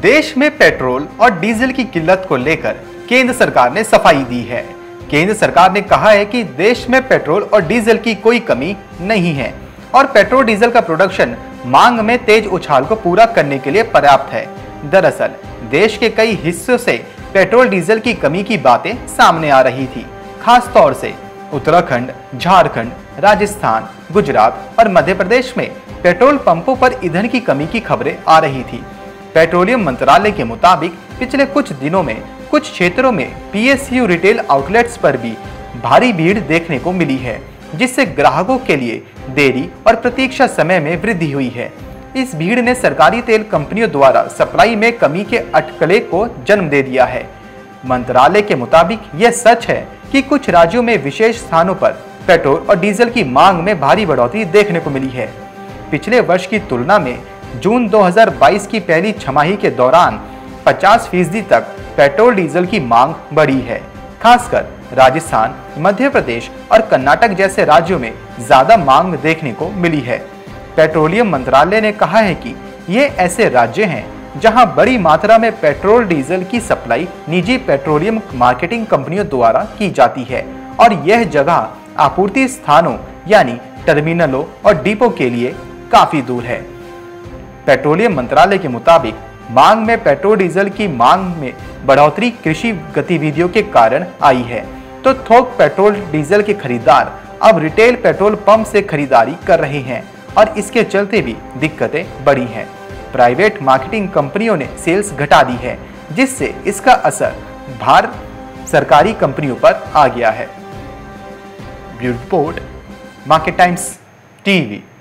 देश में पेट्रोल और डीजल की किल्लत को लेकर केंद्र सरकार ने सफाई दी है। केंद्र सरकार ने कहा है कि देश में पेट्रोल और डीजल की कोई कमी नहीं है और पेट्रोल डीजल का प्रोडक्शन मांग में तेज उछाल को पूरा करने के लिए पर्याप्त है। दरअसल देश के कई हिस्सों से पेट्रोल डीजल की कमी की बातें सामने आ रही थी। खास तौर से उत्तराखंड, झारखंड, राजस्थान, गुजरात और मध्य प्रदेश में पेट्रोल पंपों पर ईंधन की कमी की खबरें आ रही थी। पेट्रोलियम मंत्रालय के मुताबिक पिछले कुछ दिनों में कुछ क्षेत्रों में पीएसयू रिटेल आउटलेट्स पर भी भारी भीड़ देखने को मिली है, जिससे ग्राहकों के लिए देरी और प्रतीक्षा समय में वृद्धि हुई है। इस भीड़ ने सरकारी तेल कंपनियों द्वारा सप्लाई में कमी के अटकले को जन्म दे दिया है। मंत्रालय के मुताबिक यह सच है कि कुछ राज्यों में विशेष स्थानों पर पेट्रोल और डीजल की मांग में भारी बढ़ोतरी देखने को मिली है। पिछले वर्ष की तुलना में जून 2022 की पहली छमाही के दौरान 50% तक पेट्रोल डीजल की मांग बढ़ी है। खासकर राजस्थान, मध्य प्रदेश और कर्नाटक जैसे राज्यों में ज्यादा मांग देखने को मिली है। पेट्रोलियम मंत्रालय ने कहा है कि ये ऐसे राज्य हैं जहां बड़ी मात्रा में पेट्रोल डीजल की सप्लाई निजी पेट्रोलियम मार्केटिंग कंपनियों द्वारा की जाती है और यह जगह आपूर्ति स्थानों यानी टर्मिनलों और डिपो के लिए काफी दूर है। पेट्रोलियम मंत्रालय के मुताबिक मांग में पेट्रोल डीजल की मांग में बढ़ोतरी कृषि गतिविधियों के कारण आई है, तो थोक पेट्रोल डीजल के खरीदार अब रिटेल पेट्रोल पंप से खरीदारी कर रहे हैं और इसके चलते भी दिक्कतें बढ़ी हैं। प्राइवेट मार्केटिंग कंपनियों ने सेल्स घटा दी है, जिससे इसका असर सरकारी कंपनियों पर आ गया है। Bureau report, Market Times TV.